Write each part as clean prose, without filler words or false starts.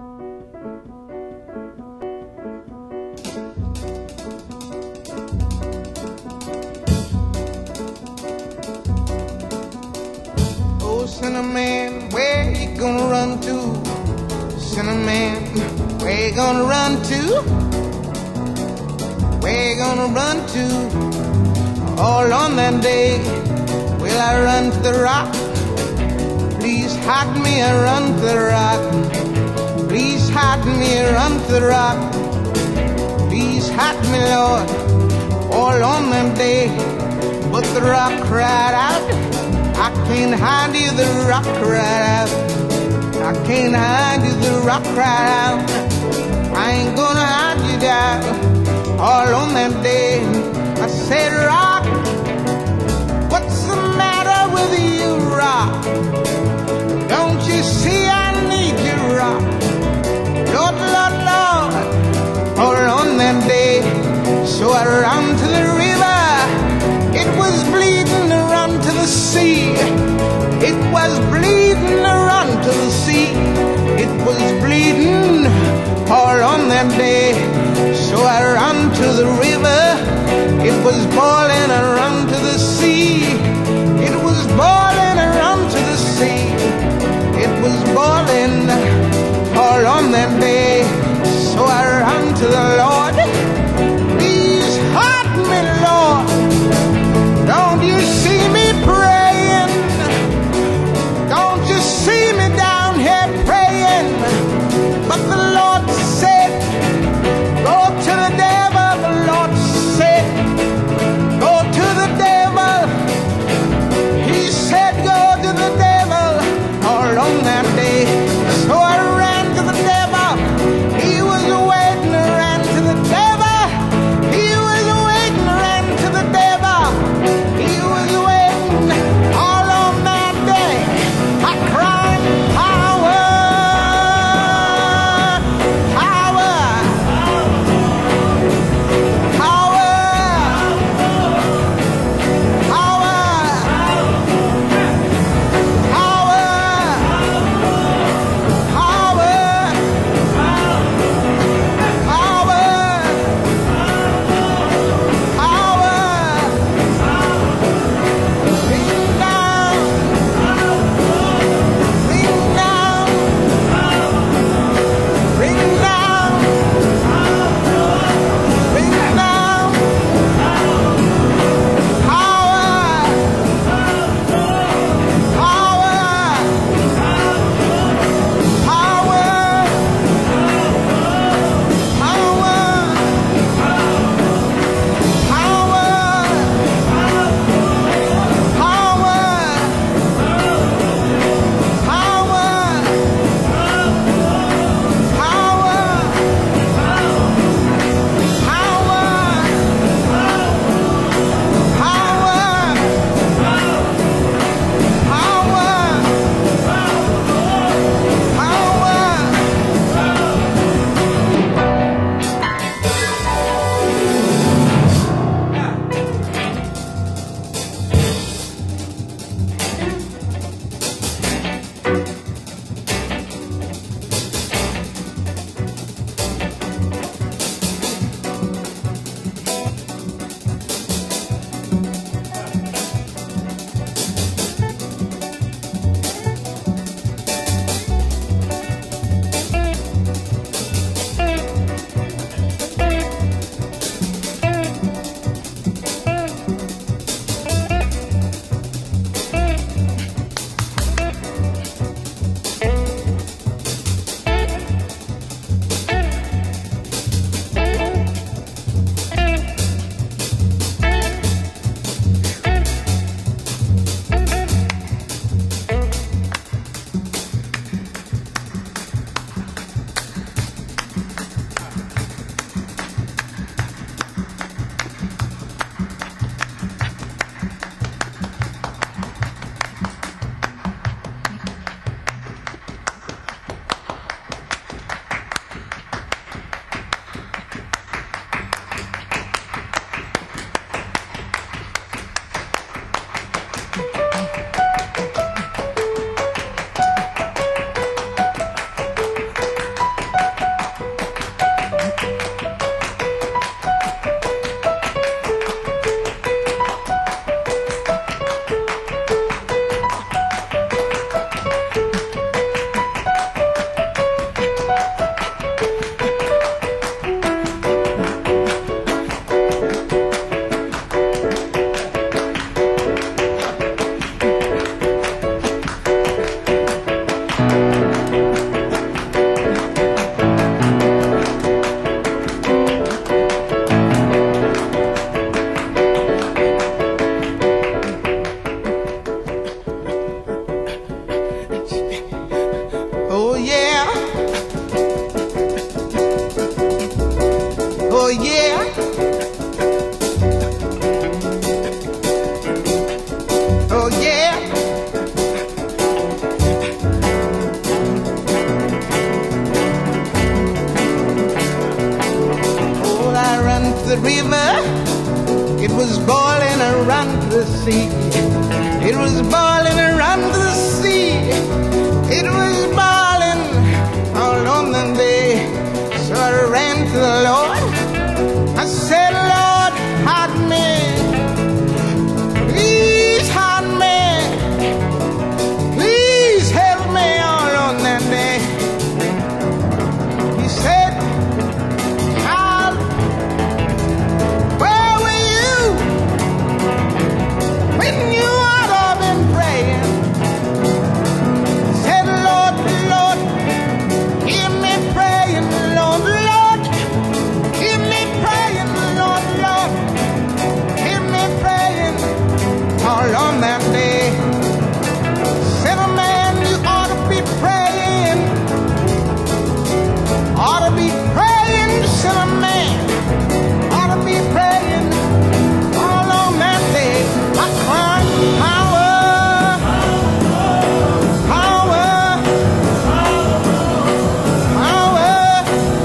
Oh, Cinnamon, where you gonna run to? Cinnamon, where you gonna run to? Where you gonna run to? All on that day, will I run to the rock? Please hide me, I run to the rock. Please hide me, I run to the rock. Please hide me, Lord, all on that day. But the rock cried out, I can't hide you, the rock cried out. I can't hide you, the rock cried out. I ain't gonna hide you down. All on that day, I said, rock, what's the matter with you, rock? Don't you see I need you, rock? Lord, Lord, Lord, all on that day. So I ran to the river, it was bleeding to run to the sea. It was bleeding to run to the sea. It was bleeding all on that day. So I ran to the river, it was boiling, I ran to the sea. It was boiling, I ran to the sea. It was boiling all on that day. So I ran to the Lord. Please hide me, Lord. Don't you see me praying? Don't you see me down here praying? But the Lord said, go to the devil. The Lord said, go to the sea. It was boiling around the sea. It was boiling all on the day. So I ran to the Lord. I said, Lord, hide me. Please hide me. Please help me all on that day. He said, child, where were you when you ought to have been praying? Said, Lord, Lord, hear me praying, Lord, Lord, hear me praying, Lord, Lord, hear me praying all on that day. Said, a man, you ought to be praying, ought to be praying, said a man, ought to be praying all on that day. I cried, power, power, power,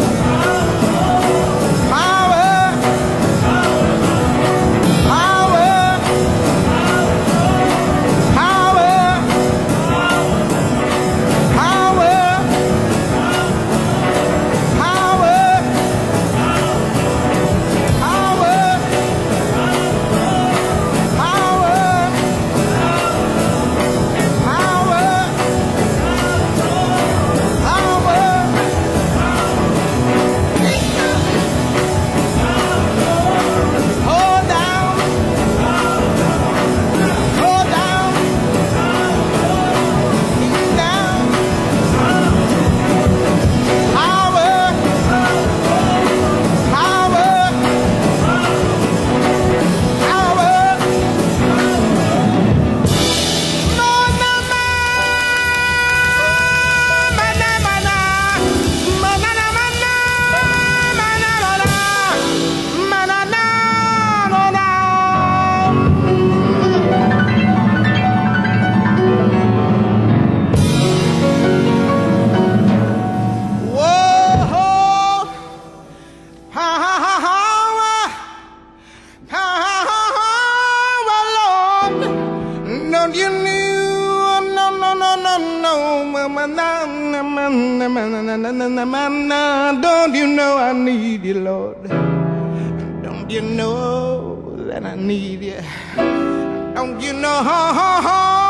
don't you know I need you, Lord? Don't you know that I need you? Don't you know?